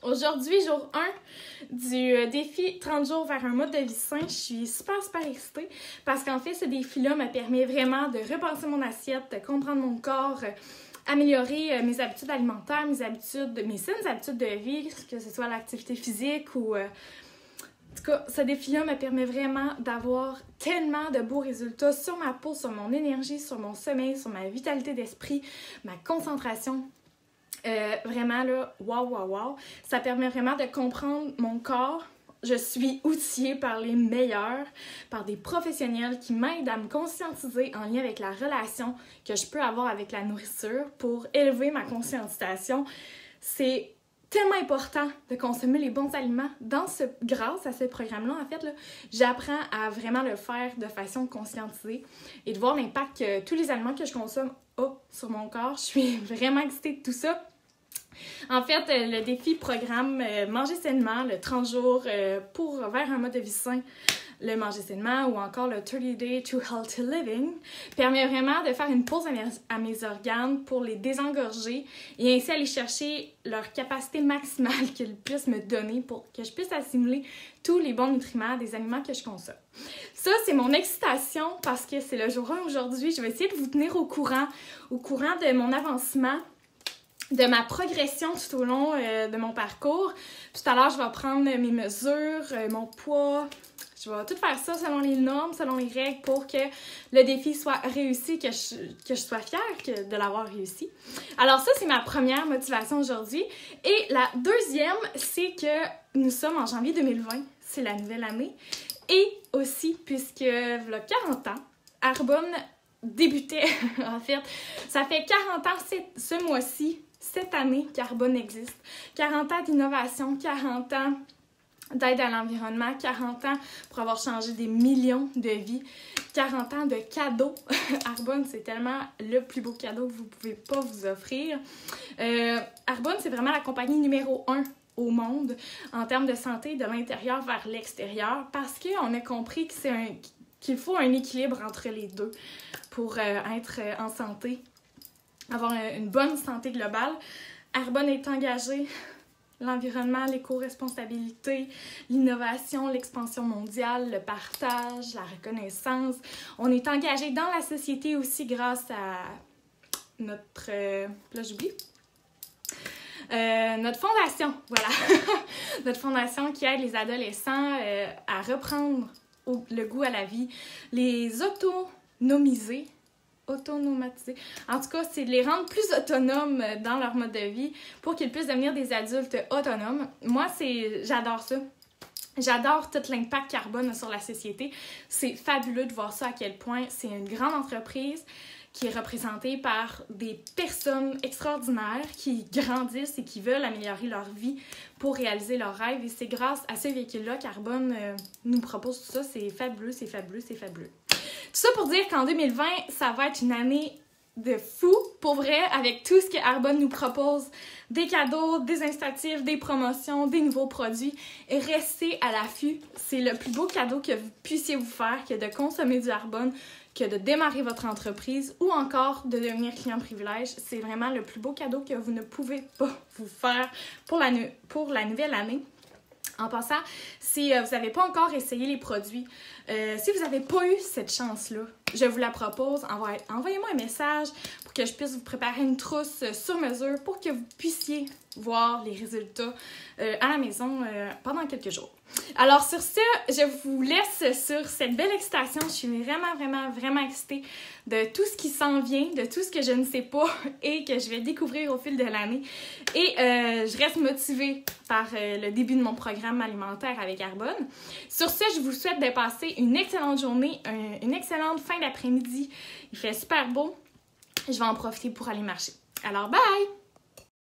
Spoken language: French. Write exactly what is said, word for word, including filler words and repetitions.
Aujourd'hui, jour un du défi trente jours vers un mode de vie sain. Je suis super, super excitée parce qu'en fait, ce défi-là me permet vraiment de repenser mon assiette, de comprendre mon corps, améliorer mes habitudes alimentaires, mes habitudes, mes saines habitudes de vie, que ce soit l'activité physique ou... Euh, en tout cas, ce défi-là me permet vraiment d'avoir tellement de beaux résultats sur ma peau, sur mon énergie, sur mon sommeil, sur ma vitalité d'esprit, ma concentration. Euh, vraiment là, waouh, waouh, waouh. Ça permet vraiment de comprendre mon corps. Je suis outillée par les meilleurs, par des professionnels qui m'aident à me conscientiser en lien avec la relation que je peux avoir avec la nourriture pour élever ma conscientisation. C'est tellement important de consommer les bons aliments. Dans ce, grâce à ce programme-là, en fait, là, j'apprends à vraiment le faire de façon conscientisée et de voir l'impact que tous les aliments que je consomme ont sur mon corps. Je suis vraiment excitée de tout ça. En fait, le défi programme euh, Manger sainement, le trente jours euh, pour vers un mode de vie sain, le Manger sainement ou encore le thirty day to healthy living permet vraiment de faire une pause à mes, à mes organes pour les désengorger et ainsi aller chercher leur capacité maximale qu'ils puissent me donner pour que je puisse assimiler tous les bons nutriments des aliments que je consomme. Ça, c'est mon excitation parce que c'est le jour un aujourd'hui. Je vais essayer de vous tenir au courant, au courant de mon avancement, de ma progression tout au long euh, de mon parcours. Tout à l'heure, je vais prendre mes mesures, euh, mon poids. Je vais tout faire ça selon les normes, selon les règles pour que le défi soit réussi, que je, que je sois fière que, de l'avoir réussi. Alors ça, c'est ma première motivation aujourd'hui. Et la deuxième, c'est que nous sommes en janvier deux mille vingt. C'est la nouvelle année. Et aussi, puisque il y a quarante ans, Arbonne débutait, en fait. Ça fait quarante ans ce mois-ci, cette année qu'Arbonne existe. quarante ans d'innovation, quarante ans d'aide à l'environnement, quarante ans pour avoir changé des millions de vies, quarante ans de cadeaux. Arbonne, c'est tellement le plus beau cadeau que vous ne pouvez pas vous offrir. Euh, Arbonne, c'est vraiment la compagnie numéro un au monde en termes de santé de l'intérieur vers l'extérieur parce qu'on a compris que c'est un, qu'il faut un équilibre entre les deux pour euh, être en santé, avoir une bonne santé globale. Arbonne est engagée l'environnement, l'éco-responsabilité, l'innovation, l'expansion mondiale, le partage, la reconnaissance. On est engagé dans la société aussi grâce à notre... Euh, là, j'oublie. Euh, notre fondation, voilà. Notre fondation qui aide les adolescents euh, à reprendre au, le goût à la vie, les autonomiser, autonomatiser. En tout cas, c'est de les rendre plus autonomes dans leur mode de vie pour qu'ils puissent devenir des adultes autonomes. Moi, c'est, j'adore ça. J'adore tout l'impact carbone sur la société. C'est fabuleux de voir ça à quel point c'est une grande entreprise qui est représentée par des personnes extraordinaires qui grandissent et qui veulent améliorer leur vie pour réaliser leurs rêves. Et c'est grâce à ce véhicule-là qu'Arbonne euh, nous propose tout ça. C'est fabuleux, c'est fabuleux, c'est fabuleux. Tout ça pour dire qu'en deux mille vingt, ça va être une année de fou, pour vrai, avec tout ce que Arbonne nous propose. Des cadeaux, des incitatifs, des promotions, des nouveaux produits. Et restez à l'affût. C'est le plus beau cadeau que vous puissiez vous faire que de consommer du Arbonne, que de démarrer votre entreprise ou encore de devenir client privilège. C'est vraiment le plus beau cadeau que vous ne pouvez pas vous faire pour la, pour la nouvelle année. En passant, si euh, vous n'avez pas encore essayé les produits, euh, si vous n'avez pas eu cette chance-là, je vous la propose. Envoyez, envoyez-moi un message pour que je puisse vous préparer une trousse euh, sur mesure pour que vous puissiez voir les résultats euh, à la maison euh, pendant quelques jours. Alors sur ce, je vous laisse sur cette belle excitation. Je suis vraiment, vraiment, vraiment excitée de tout ce qui s'en vient, de tout ce que je ne sais pas et que je vais découvrir au fil de l'année. Et euh, je reste motivée par euh, le début de mon programme alimentaire avec Arbonne. Sur ce, je vous souhaite de passer une excellente journée, un, une excellente fin d'après-midi. Il fait super beau. Je vais en profiter pour aller marcher. Alors, bye!